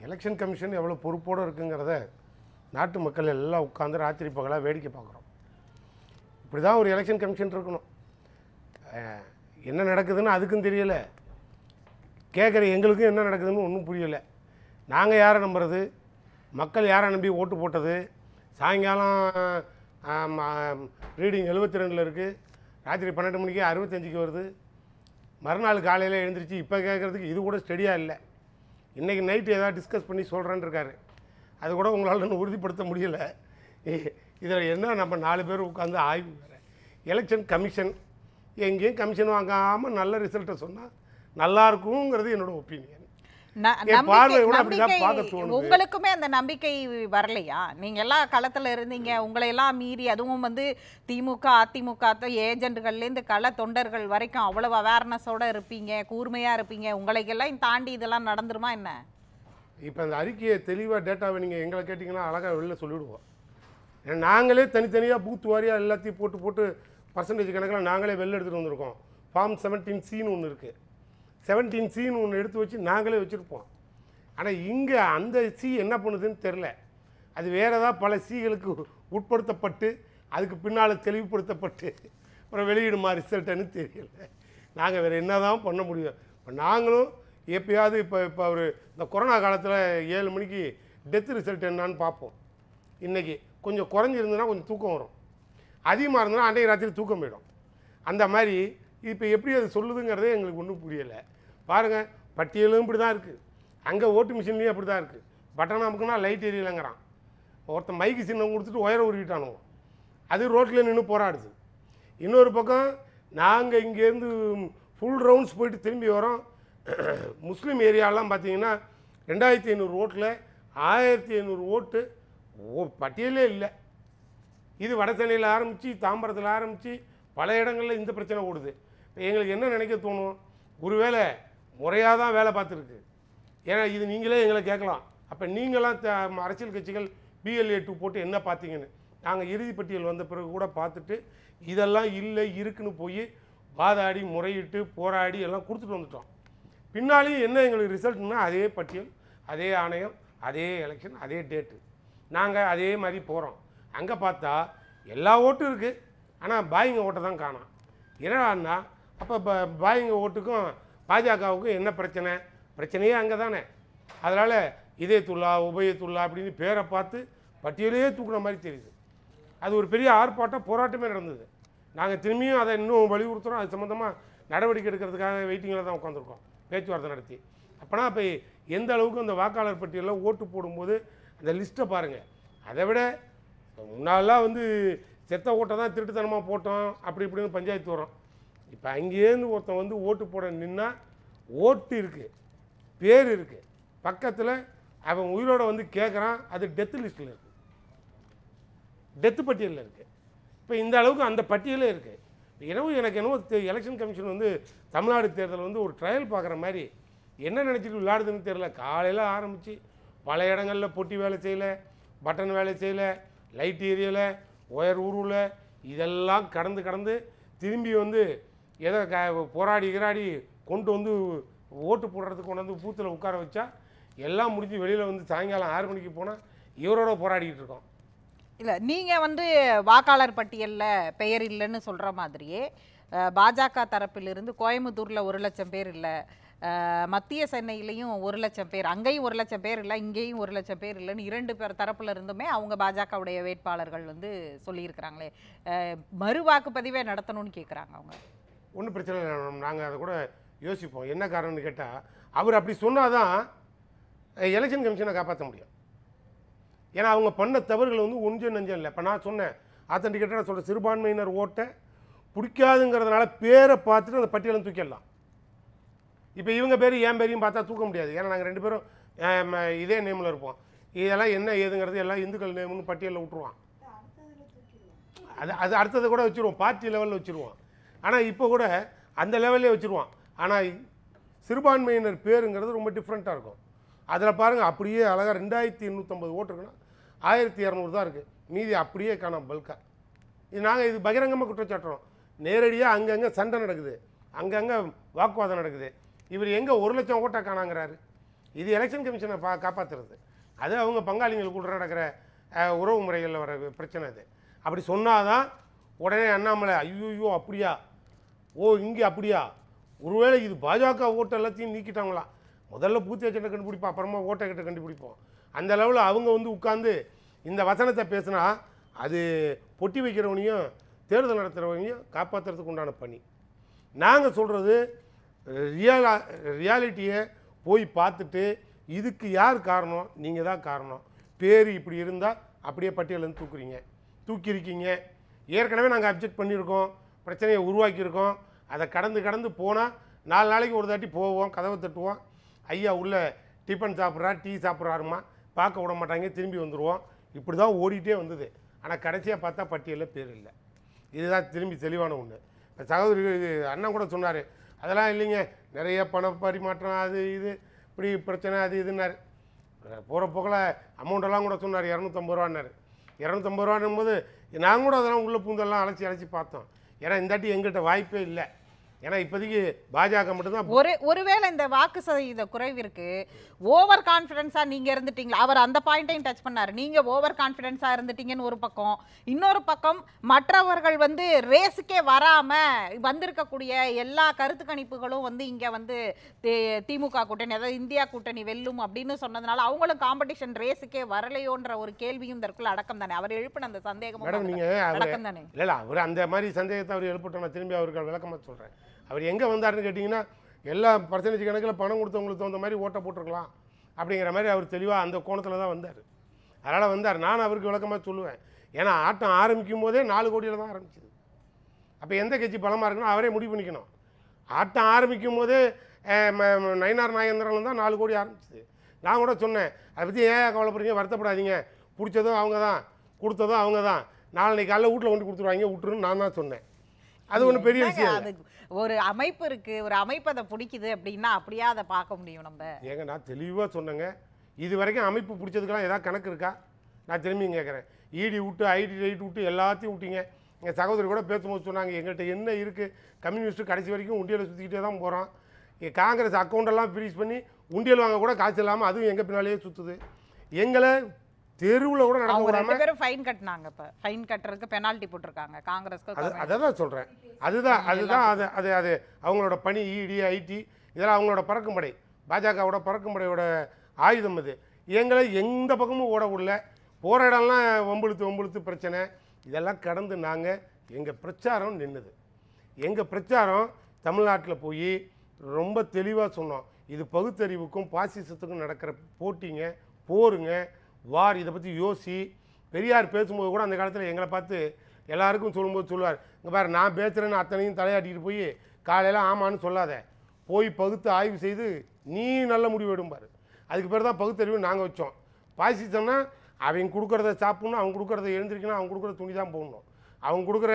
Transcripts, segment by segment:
Election commission எவ்வளோ பொறுப்போடு இருக்குங்கிறத நாட்டு மக்கள் எல்லாம் உட்காந்து ராத்திரி பகலாக வேடிக்கை பார்க்குறோம். இப்படி தான் ஒரு எலெக்ஷன் கமிஷன் இருக்கணும். என்ன நடக்குதுன்னு அதுக்கும் தெரியலை, கேட்குற எங்களுக்கும் என்ன நடக்குதுன்னு ஒன்றும் புரியலை. நாங்கள் யாரை நம்புறது? மக்கள் யாரை நம்பி ஓட்டு போட்டது? சாயங்காலம் ரீடிங் 72 இருக்குது, ராத்திரி 12 மணிக்கு 65க்கு வருது. மறுநாள் காலையில் எழுந்திரிச்சு இப்போ கேட்குறதுக்கு இது கூட ஸ்டெடியாக இல்லை. இன்றைக்கி நைட்டு ஏதாவது டிஸ்கஸ் பண்ணி சொல்கிறேன்னு இருக்காரு. அது கூட உங்களால் இன்னும் உறுதிப்படுத்த முடியலை. இதில் என்ன நம்ம 4 பேர் உட்காந்து ஆய்வு வேறு. எலெக்ஷன் கமிஷன் எங்கேயும் கமிஷன் வாங்காமல் நல்ல ரிசல்ட்டை சொன்னால் நல்லாயிருக்குங்கிறது என்னோடய ஒப்பீனியன். உங்களுக்குமே அந்த நம்பிக்கை வரலையா? நீங்க எல்லாம் களத்துல இருந்தீங்க, உங்களை எல்லாம் மீறி, அதுவும் திமுக அதிமுக ஏஜென்ட்கள்லேருந்து கள தொண்டர்கள் வரைக்கும் அவ்வளவு அவேர்னஸோட இருப்பீங்க, கூர்மையா இருப்பீங்க. உங்களைக்கெல்லாம் தாண்டி இதெல்லாம் நடந்துருமா என்ன? இப்போ அந்த அறிக்கையை தெளிவாக டேட்டாவை நீங்கள் எங்களை கேட்டிங்கன்னா அழகாக வெளில சொல்லிவிடுவோம். ஏன்னா நாங்களே தனித்தனியாக பூத் வாரியாக எல்லாத்தையும் போட்டு போட்டு பர்சன்டேஜ் கணக்கில் நாங்களே வெளில எடுத்துகிட்டு வந்திருக்கோம். ஃபார்ம் 17C ஒன்று இருக்குது. 17C ஒன்று எடுத்து வச்சு நாங்களே வச்சுருப்போம். ஆனால் இங்கே அந்த சி என்ன பண்ணுதுன்னு தெரில. அது வேறு ஏதாவது பல சிகளுக்கு உட்படுத்தப்பட்டு அதுக்கு பின்னால் தெளிவுபடுத்தப்பட்டு அப்புறம் வெளியிடுமா ரிசல்ட்டுன்னு தெரியல. நாங்கள் வேறு என்ன தான் பண்ண முடியும்? இப்போ நாங்களும் எப்பயாவது இப்போ ஒரு இந்த கொரோனா காலத்தில் 7 மணிக்கு டெத் ரிசல்ட் என்னான்னு பார்ப்போம். இன்றைக்கி கொஞ்சம் குறைஞ்சிருந்ததுன்னா கொஞ்சம் தூக்கம் வரும், அதிகமாக இருந்ததுன்னா அன்றைக்கு ராத்திரி தூக்கம் போயிடும். அந்த மாதிரி இப்போ எப்படி அது சொல்லுதுங்கிறதே எங்களுக்கு ஒன்றும் புரியலை. பாருங்கள், பட்டியலும் இப்படி தான் இருக்குது, அங்கே ஓட்டு மிஷின்லேயும் அப்படி தான் இருக்குது. பட்டன் அமுக்குனா லைட் எரியலைங்கிறான். ஒருத்தன் மைக்கு சின்னம் கொடுத்துட்டு ஒயரை உருவிட்டானோ, அது ரோட்டில் நின்று போராடுது. இன்னொரு பக்கம் நாங்கள் இங்கேருந்து ஃபுல் ரவுண்ட்ஸ் போயிட்டு திரும்பி வரோம். முஸ்லீம் ஏரியாலாம் பார்த்தீங்கன்னா 2500 ஓட்டில் 1500 ஓட்டு பட்டியலே இல்லை. இது வட சென்னையில் ஆரம்பித்து தாம்பரத்தில் ஆரம்பித்து பல இடங்களில் இந்த பிரச்சனை ஓடுது. இப்போ எங்களுக்கு என்ன நினைக்க தோணும், ஒருவேளை முறையாக தான் வேலை பார்த்துருக்கு. ஏன்னா இது நீங்களே எங்களை கேட்கலாம், அப்போ நீங்களாம் அரசியல் கட்சிகள் BLA 2 போட்டு என்ன பார்த்தீங்கன்னு. நாங்கள் இறுதி பட்டியல் வந்த பிறகு கூட பார்த்துட்டு இதெல்லாம் இல்லை இருக்குன்னு போய் வாதாடி முறையிட்டு போராடி எல்லாம் கொடுத்துட்டு வந்துட்டோம். பின்னாலேயும் என்ன எங்களுக்கு ரிசல்ட்னா அதே பட்டியல், அதே ஆணையம், அதே எலெக்ஷன், அதே டேட்டு. நாங்கள் அதே மாதிரி போகிறோம். அங்கே பார்த்தா எல்லா ஓட்டும் இருக்குது, ஆனால் பாயிங்க ஓட்டை தான் காணோம். என்னடான்னா அப்போ பாயிங்க ஓட்டுக்கும் பாஜகவுக்கும் என்ன பிரச்சனை? பிரச்சனையே அங்கே தானே. அதனால் இதயத்துல்லா உபயத்துல்லா அப்படின்னு பேரை பார்த்து பட்டியலையே தூக்குன மாதிரி தெரியுது. அது ஒரு பெரிய ஆர்ப்பாட்டம் போராட்டமே நடந்தது. நாங்கள் திரும்பியும் அதை இன்னும் வலியுறுத்துகிறோம். அது சம்மந்தமாக நடவடிக்கை எடுக்கிறதுக்காக வெயிட்டிங்கில் தான் உட்காந்துருக்கோம், பேச்சுவார்த்தை நடத்தி. அப்போனா இப்போ எந்த அளவுக்கு அந்த வாக்காளர் பட்டியலில் ஓட்டு போடும்போது அந்த லிஸ்ட்டை பாருங்கள். அதை விட முன்னாலாம் செத்த ஓட்டை தான் திருட்டுத்தனமாக போட்டோம் அப்படி இப்படின்னு பஞ்சாயத்து வரும். இப்போ அங்கேருந்து ஒருத்தன் ஓட்டு போட நின்னா ஓட்டு இருக்குது, பேர் இருக்குது, பக்கத்தில் அவன் உயிரோட கேட்குறான், அது டெத்து லிஸ்ட்டில் இருக்குது, டெத்து பட்டியலில் இருக்குது. இப்போ இந்த அளவுக்கு அந்த பட்டியலே இருக்குது. எனக்கு என்னவோ எலெக்ஷன் கமிஷன் தமிழ்நாடு தேர்தல் ஒரு ட்ரையல் பார்க்குற மாதிரி என்ன நினச்சிட்டு விளையாடுதுன்னு தெரியல. காலையில் ஆரம்பித்து பல இடங்களில் பொட்டி வேலை செய்யலை, பட்டன் வேலை செய்யலை, லைட் ஏரியலை, ஒயர் உருவில், இதெல்லாம் கடந்து திரும்பி ஏதோ போராடி கிராடி கொண்டு ஓட்டு போடுறதுக்கு கொண்டு பூத்தில் உட்கார வச்சா எல்லாம் முடிஞ்சு வெளியில் சாயங்காலம் 6 மணிக்கு போனால் இவரோட போராடிக்கிட்டு இருக்கோம். இல்லை, நீங்கள் வாக்காளர் பட்டியலில் பெயர் இல்லைன்னு சொல்கிற மாதிரியே பாஜக தரப்பிலிருந்து கோயம்புத்தூரில் 1 லட்சம் பேர் இல்லை, மத்திய சென்னையிலையும் 1 லட்சம் பேர், அங்கேயும் 1 லட்சம் பேர் இல்லை, இங்கேயும் 1 லட்சம் பேர் இல்லைன்னு 2 பேர் தரப்புல இருந்துமே அவங்க பாஜகவுடைய வேட்பாளர்கள் சொல்லியிருக்கிறாங்களே. மறு வாக்குப்பதிவே நடத்தணும்னு கேட்குறாங்க அவங்க. ஒன்றும் பிரச்சனை இல்லை, நாங்கள் அதை கூட யோசிப்போம். என்ன காரணம்னு கேட்டால் அவர் அப்படி சொன்னால் தான் எலெக்ஷன் கமிஷனை காப்பாற்ற முடியும். ஏன்னா அவங்க பண்ண தவறுகள் ஒன்றும் நஞ்சம் இல்லை. இப்போ நான் சொன்னேன் ஆத்தன்டிகேட்டாக சொல்கிற சிறுபான்மையினர் ஓட்டை பிடிக்காதுங்கிறதுனால பேரை பார்த்துட்டு அந்த பட்டியலை தூக்கிடலாம். இப்போ இவங்க பேர் என் பேரையும் பார்த்தா தூக்க முடியாது. ஏன்னா நாங்கள் 2 பேரும் இதே நேமில் இருப்போம். இதெல்லாம் என்ன ஏதுங்கிறது எல்லாம் இந்துக்கள் நேம்னு பட்டியலில் விட்டுருவான். அது அடுத்தது கூட வச்சுருவோம், பார்ட்டி லெவலில் வச்சுருவோம். ஆனால் இப்போ கூட அந்த லெவல்லே வச்சுருவான். ஆனால் சிறுபான்மையினர் பேருங்கிறது ரொம்ப டிஃப்ரெண்ட்டாக இருக்கும். அதில் பாருங்கள், அப்படியே அழகாக 2850 ஓட்டு இருக்குன்னா 1200 தான் இருக்குது, மீதி அப்படியே காணோம் பல்காக. இது பகிரங்கமாக குற்றச்சாட்டுறோம். நேரடியாக அங்கங்கே சண்டை நடக்குது, அங்கங்கே வாக்குவாதம் நடக்குது. இவர் எங்கே 1 லட்சம் ஓட்டை காணாங்கிறாரு. இது எலெக்ஷன் கமிஷனை காப்பாற்றுறது. அது அவங்க பங்காளிகளுக்குள்ள நடக்கிற உறவு முறைகளில் வர பிரச்சனை அது. அப்படி சொன்னாதான் உடனே அண்ணாமலை ஐயோ அப்படியா, ஓ இங்கே அப்படியா, ஒருவேளை இது பாஜக ஓட்டு எல்லாத்தையும் நீக்கிட்டாங்களா, முதல்ல பூத்தி வச்சனை கண்டுபிடிப்போம், அப்புறமா ஓட்டை கிட்ட கண்டுபிடிப்போம். அந்த லெவலில் அவங்க வந்து உட்காந்து இந்த வசனத்தை பேசுனா அது பொட்டி வைக்கிறவனையும் தேர்தல் நடத்துகிறவனையும் காப்பாற்றுறதுக்கு உண்டான பணி. நாங்கள் சொல்கிறது ரியாலிட்டியை போய் பார்த்துட்டு இதுக்கு யார் காரணம், நீங்கள் தான் காரணம். பேர் இப்படி இருந்தால் அப்படியே பட்டியலேருந்து தூக்கியிருக்கீங்க. ஏற்கனவே நாங்கள் அப்ஜெக்ட் பண்ணியிருக்கோம், பிரச்சனையை உருவாக்கியிருக்கோம். அதை கடந்து போனால் 4 நாளைக்கு ஒரு தாட்டி போவோம், கதவை தட்டுவோம், ஐயா உள்ள டிஃபன் சாப்பிட்றாரு, டீ சாப்பிட்றாருமா, பார்க்க விட மாட்டாங்க, திரும்பி வந்துடுவோம். இப்படி தான் ஓடிட்டே வந்தது. ஆனால் கடைசியாக பார்த்தா பட்டியலில் பேர் இல்லை. இதுதான் திரும்பி தெளிவான ஒன்று. இப்போ சகோதரி அண்ணன் கூட சொன்னார், அதெல்லாம் இல்லைங்க, நிறைய பண பரிமாற்றம் அது இது இப்படி பிரச்சனை அது இதுன்னாரு. போகிற போக்கில் அமௌண்ட்டெல்லாம் கூட சொன்னார், 250 ரூபான்னாரு. 250 ரூபான்னும் போது நாங்கள் கூட அதெல்லாம் உள்ள பூந்தெல்லாம் அழைச்சி பார்த்தோம். ஏன்னா இந்தாட்டி எங்கிட்ட வாய்ப்பே இல்லை. ஏன்னா இப்போதைக்கு பாஜக மட்டும்தான். ஒருவேளை இந்த வாக்கு சதவீத குறைவிற்கு ஓவர் கான்ஃபிடென்ஸா நீங்க இருந்துட்டீங்களா? அவர் அந்த பாயிண்டையும் டச் பண்ணாரு. நீங்க ஓவர் கான்ஃபிடென்ஸா இருந்துட்டீங்கன்னு ஒரு பக்கம், இன்னொரு பக்கம் மற்றவர்கள் வந்து ரேஸுக்கே வராம வந்திருக்கக்கூடிய எல்லா கருத்து கணிப்புகளும் வந்து இங்க வந்து திமுக கூட்டணி, அதாவது இந்தியா கூட்டணி வெல்லும் அப்படின்னு சொன்னதுனால அவங்களும் காம்படிஷன் ரேஸுக்கே வரலையோன்ற ஒரு கேள்வியும் இதற்குள்ள அடக்கம் தானே. அவர் எழுப்பின அந்த சந்தேகமும் அடக்கம் தானே. இல்ல அவர் அந்த மாதிரி சந்தேகத்தை அவர் எழுப்பிட்டோம். நான் திரும்பி அவருக்கு விளக்கமா சொல்றேன். அவர் எங்கே வந்தாருன்னு கேட்டிங்கன்னா, எல்லா பர்சன்டேஜ் கணக்கில் பணம் கொடுத்தவங்களுக்கு தகுந்த மாதிரி ஓட்டை போட்டிருக்கலாம் அப்படிங்கிற மாதிரி அவர் தெளிவாக அந்த கோணத்தில் தான் வந்தார். அதனால் வந்தார். நான் அவருக்கு விளக்கமாக சொல்லுவேன். ஏன்னா ஆட்டம் ஆரம்பிக்கும் போதே 4 கோடியில் தான் ஆரம்பிச்சிது. அப்போ எந்த கட்சி பலமாக இருக்குன்னு அவரே முடிவு பண்ணிக்கணும். ஆட்டம் ஆரம்பிக்கும் போதே நயினார் நாகேந்திரன் தான் 4 கோடி ஆரம்பிச்சிது. நான் கூட சொன்னேன், அதை பற்றி ஏன் கவலைப்படுறீங்க, வருத்தப்படாதீங்க, பிடிச்சதும் அவங்க தான், கொடுத்ததும் அவங்க தான், நாளைக்கு காலையில் வீட்டில் கொண்டு கொடுத்துருவாங்க விட்டுருன்னு நான் தான் சொன்னேன். அது ஒன்றும் பெரிய விஷயம். ஒரு அமைப்பு இருக்கு, ஒரு அமைப்பு அதை பிடிக்குது அப்படின்னா அப்படியே அதை பார்க்க முடியும் நம்ம. ஏங்க நான் தெளிவாக சொன்னேங்க, இது வரைக்கும் அமைப்பு பிடிச்சதுக்கெல்லாம் ஏதாவது கணக்கு இருக்கா? நான் திரும்பியும் கேட்குறேன். இடி விட்டு ஐடி ரைட் விட்டு எல்லாத்தையும் விட்டீங்க. எங்கள் சகோதரி கூட பேசும்போது சொன்னாங்க, எங்கள்கிட்ட என்ன இருக்குது, கம்யூனிஸ்ட்டு கடைசி வரைக்கும் உண்டியலை சுற்றிக்கிட்டே தான் போகிறோம். காங்கிரஸ் அக்கௌண்டெல்லாம் ஃப்ரீஸ் பண்ணி உண்டியல் வாங்க கூட காசு இல்லாமல் அதுவும் எங்கள் பின்னாலேயே சுற்றுது. எங்களை தெருவில் கூட நடக்க விடாம ஃபைன் கட்டினாங்க. இப்போ ஃபைன் கட்டுறதுக்கு பெனால்ட்டி போட்டிருக்காங்க காங்கிரஸ்க்கு. அதை தான் சொல்கிறேன். அதுதான் அது அது அவங்களோட பணி. இடி ஐடி இதெல்லாம் அவங்களோட பறக்கும் படை, பாஜகவோட பறக்கும் படையோட ஆயுதம். அது எங்களை எந்த பக்கமும் ஓட விடல. போகிற இடம்லாம் வம்புழுத்து பிரச்சனை இதெல்லாம் கடந்து நாங்கள் எங்கள் பிரச்சாரம் நின்றுது. எங்கள் பிரச்சாரம் தமிழ்நாட்டில் போய் ரொம்ப தெளிவாக சொன்னோம். இது பகுத்தறிவுக்கும் பாசிசத்துக்கும் நடக்கிற போட்டிங்க, போருங்க, வார். இதை பற்றி யோசி. பெரியார் பேசும்போது கூட அந்த காலத்தில் எங்களை பார்த்து எல்லாருக்கும் சொல்லும்போது சொல்லுவார், இங்கே பாரு நான் பேசுகிறேன்னு அத்தனையும் தலையாட்டிட்டு போய் காலையில் ஆமான்னு சொல்லாத, போய் பகுத்து ஆய்வு செய்து நீ நல்ல முடிவு எடும்பார். அதுக்கு பேர் தான் பகுத்தறிவு நாங்கள் வச்சோம். பாசிசம்னா அவங்க கொடுக்குறத சாப்பிட்ணும், அவங்க கொடுக்குறத எழுந்திரிக்கணும், அவங்க கொடுக்குற துணி தான் போடணும், அவங்க கொடுக்குற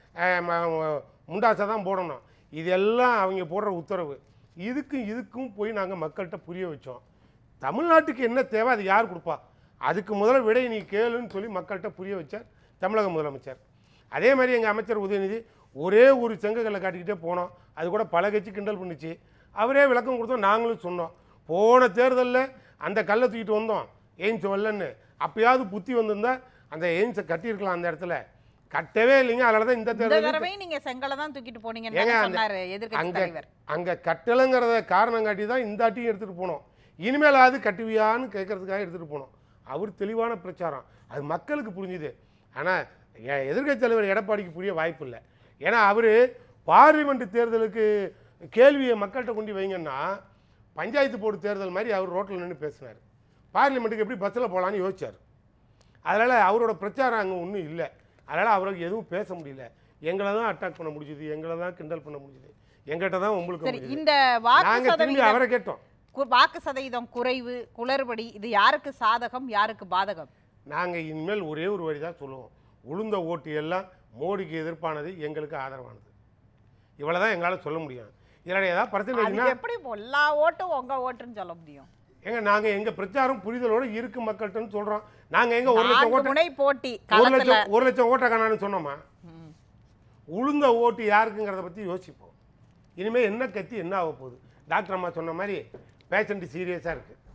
முண்டாசை தான் போடணும். இதெல்லாம் அவங்க போடுற உத்தரவு. இதுக்கும் போய் நாங்கள் மக்கள்கிட்ட புரிய வச்சோம். தமிழ்நாட்டுக்கு என்ன தேவை அது யார் கொடுப்பா, அதுக்கு முதல்ல விடை நீ கேளுன்னு சொல்லி மக்கள்கிட்ட புரிய வச்சார் தமிழக முதலமைச்சர். அதே மாதிரி எங்கள் அமைச்சர் உதயநிதி ஒரே ஒரு செங்கக்கல்லை காட்டிக்கிட்டே போனோம். அது கூட பல கட்சி கிண்டல் பண்ணிச்சு. அவரே விளக்கம் கொடுத்தோம், நாங்களும் சொன்னோம். போன தேர்தலில் அந்த கல்லை தூக்கிட்டு வந்தோம், எய்ம்ஸ் வரலன்னு. அப்பயாவது புத்தி வந்திருந்தா அந்த எய்ம்ஸை கட்டியிருக்கலாம். அந்த இடத்துல கட்டவே இல்லைங்க. அதனால தான் இந்த தேர்தல் நீங்க செங்கலை தான் தூக்கிட்டு போனீங்க. அங்கே கட்டலைங்கிறத காரணம் காட்டி தான் இந்த ஆட்டியும் எடுத்துகிட்டு போனோம். இனிமேலாவது கட்டுவியான்னு கேட்கறதுக்காக எடுத்துகிட்டு போனோம். அவர் தெளிவான பிரச்சாரம், அது மக்களுக்கு புரிஞ்சுது. ஆனால் எதிர்க்கட்சி தலைவர் எடப்பாடிக்கு புரிய வாய்ப்பு இல்லை. ஏன்னா அவர் பார்லிமெண்ட் தேர்தலுக்கு கேள்வியை மக்கள்கிட்ட கொண்டு வைங்கன்னா பஞ்சாயத்து போர்டு தேர்தல் மாதிரி அவர் ரோட்டில் நின்று பேசினார். பார்லிமெண்ட்டுக்கு எப்படி பஸ்ஸில் போகலான்னு யோசிச்சார். அதனால் அவரோட பிரச்சாரம் அங்கே ஒன்றும் இல்லை. அதனால் அவருக்கு எதுவும் பேச முடியல. எங்களை தான் அட்டாக் பண்ண முடிஞ்சுது, எங்களை தான் கிண்டல் பண்ண முடிஞ்சுது, எங்கிட்ட தான் உங்களுக்கு இந்த திரும்பி அவரை கேட்டோம். வாக்கு சதவீதம் குறைவு, குளறுபடி, இது யாருக்கு சாதகம் யாருக்கு பாதகம்? நாங்கள் இனிமேல் ஒரே ஒரு வழி தான் சொல்லுவோம். உளுந்த ஓட்டு எல்லாம் மோடிக்கு எதிர்ப்பானது, எங்களுக்கு ஆதரவானது. இவ்வளோதான் எங்களால் சொல்ல முடியும். இதில் ஏதாவது பிரச்சனை எப்படி எல்லா ஓட்டும் உங்க ஓட்டுன்னு சொல்ல முடியும்? ஏங்க நாங்கள் எங்கள் பிரச்சாரம் புரிதலோடு இருக்கு மக்கள்கிட்டன்னு சொல்கிறோம். நாங்கள் எங்கே 1 லட்சம் ஓட்டு போட்டி 1 லட்சம் ஓட்டை காணான்னு சொன்னோமா? உளுந்த ஓட்டு யாருக்குங்கிறத பற்றி யோசிப்போம். இனிமேல் என்ன கத்தி என்ன ஆக போகுது? டாக்டர் அம்மா சொன்ன மாதிரி பேஷண்ட் சீரியஸாக இருக்குது.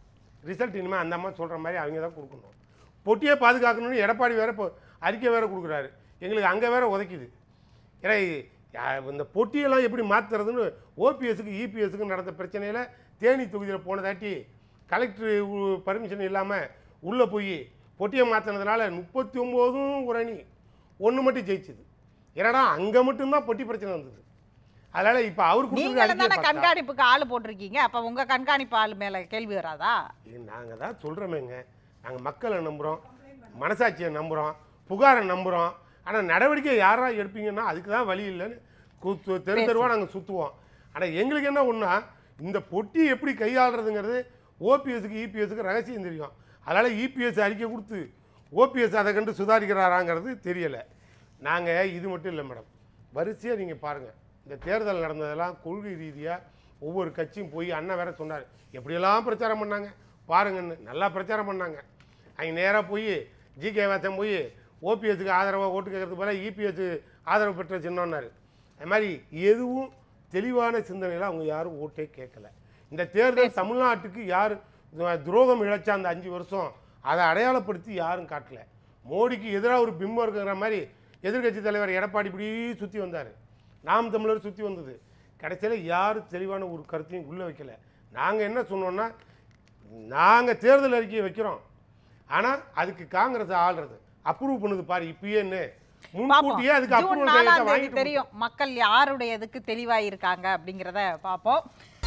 ரிசல்ட் இனிமேல் அந்த அம்மா சொல்கிற மாதிரி அவங்க தான் கொடுக்கணும். பொட்டியை பாதுகாக்கணும்னு எடப்பாடி வேறு இப்போ அறிக்கை வேறு கொடுக்குறாரு. எங்களுக்கு அங்கே வேறு உதைக்குது. ஏன்னா இந்த பொட்டியெல்லாம் எப்படி மாற்றுறதுன்னு ஓபிஎஸ்க்கு இபிஎஸ்க்கு நடந்த பிரச்சனையில் தேனி தொகுதியில் போனதாட்டி கலெக்டர் பர்மிஷன் இல்லாமல் உள்ளே போய் பொட்டியை மாற்றினதுனால 39 ஒரு அணி 1 மட்டும் ஜெயிச்சுது. ஏன்னா அங்கே மட்டும்தான் பொட்டி பிரச்சனை வந்தது. அதனால் இப்போ அவர் கொடுத்துருக்காங்க கண்காணிப்புக்கு ஆள் போட்டிருக்கீங்க. அப்போ உங்கள் கண்காணிப்பு ஆள் மேலே கேள்வி வராதா? நாங்கள் தான் சொல்கிறோமேங்க, நாங்கள் மக்களை நம்புகிறோம், மனசாட்சியை நம்புகிறோம், புகாரை நம்புகிறோம். ஆனால் நடவடிக்கை யாராக எடுப்பீங்கன்னா அதுக்கு தான் வழி இல்லைன்னு தெரு தெருவாக நாங்கள் சுற்றுவோம். ஆனால் எங்களுக்கு என்ன ஒன்றா இந்த பொட்டி எப்படி கையாளுறதுங்கிறது ஓபிஎஸ்க்கு இபிஎஸ்க்கு ரகசியம் தெரியும். அதனால் இபிஎஸ் அறிக்கை கொடுத்து ஓபிஎஸ் அதை கண்டு சுதாரிக்கிறாராங்கிறது தெரியலை. நாங்கள் இது மட்டும் இல்லை மேடம், வரிசையாக நீங்கள் பாருங்கள், இந்த தேர்தல் நடந்ததெல்லாம் கொள்கை ரீதியாக ஒவ்வொரு கட்சியும் போய் அண்ணன் வேற சொன்னார் எப்படியெல்லாம் பிரச்சாரம் பண்ணாங்க பாருங்கன்னு. நல்லா பிரச்சாரம் பண்ணாங்க. அவங்க நேராக போய் ஜிகே வாசம் போய் ஓபிஎஸ்க்கு ஆதரவாக ஓட்டு கேட்கறதுக்கு போல இபிஎஸ் ஆதரவு பெற்ற சின்னம்னாரு. அது மாதிரி எதுவும் தெளிவான சிந்தனையில் அவங்க யாரும் ஓட்டே கேட்கல. இந்த தேர்தல் தமிழ்நாட்டுக்கு யார் துரோகம் இழைச்சா அந்த 5 வருஷம் அதை அடையாளப்படுத்தி யாரும் காட்டல. மோடிக்கு எதிராக ஒரு பிம்பம் இருக்கிற மாதிரி எதிர்கட்சி தலைவர் எடப்பாடி இப்படி சுற்றி வந்தார், நாம் தமிழர் சுற்றி வந்தது. கடைசியில் யாரும் தெளிவான ஒரு கருத்தையும் உள்ளே வைக்கல. நாங்கள் என்ன சொன்னோன்னா, நாங்கள் தேர்தல் அறிக்கையை வைக்கிறோம், ஆனால் அதுக்கு காங்கிரஸ் ஆள்றது அப்ரூவ் பண்ணுது பாரு இப்பயே முன்கூட்டியே அதுக்கு அப்ரூவல் தெரியும் மக்கள் யாருடைய எதுக்கு தெளிவாக இருக்காங்க அப்படிங்கிறத பார்ப்போம்.